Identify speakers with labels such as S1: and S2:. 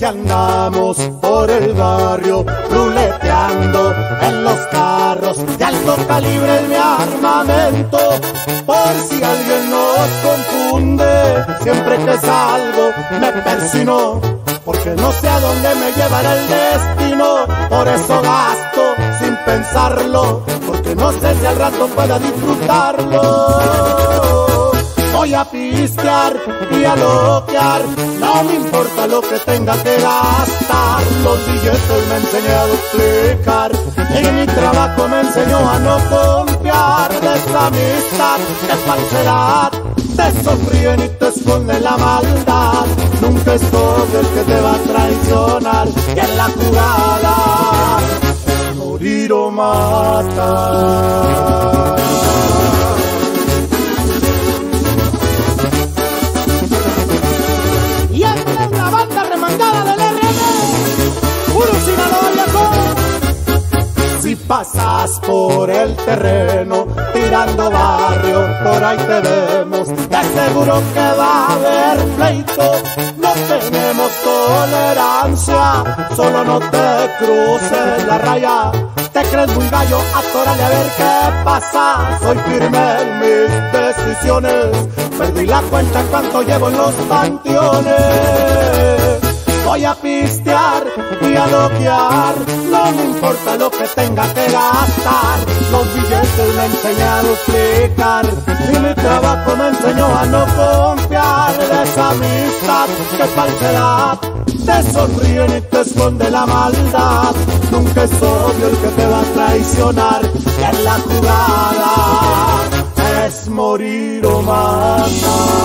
S1: que andamos por el barrio ruleteando en los carros de alto calibre en mi armamento. Por si alguien nos confunde, siempre que salgo me persino, porque no sé a dónde me llevará el destino. Por eso gasto sin pensarlo, porque no sé si al rato pueda disfrutarlo. Voy a pistear y a loquear, no me importa lo que tenga que gastar. Los billetes me enseñé a duplicar y mi trabajo me enseñó a no confiar. De esa amistad, de falsedad, te sonríen y te esconden la maldad. Nunca es todo el que te va a traicionar, y en la jugada morir o matar.
S2: Y esta es la banda remangada del RN, puro Sinaloa, viejo.
S1: Si pasas por el terreno tirando barrio, por ahí te vemos. Te aseguro que va a haber pleito. No tenemos tolerancia, solo no te cruces la raya. Te crees muy gallo, atórale a ver qué pasa. Soy firme en mis decisiones, perdí la cuenta en cuanto llevo en los panteones. Voy a pistear y a loquear, no me importa lo que tenga que gastar. Los billetes me enseñé a duplicar y mi trabajo me enseñó a no confiar. De esa amistad, que falsedad, te sonríen y te esconde la maldad. Nunca es obvio el que te va a traicionar, y en la jugada es morir o matar.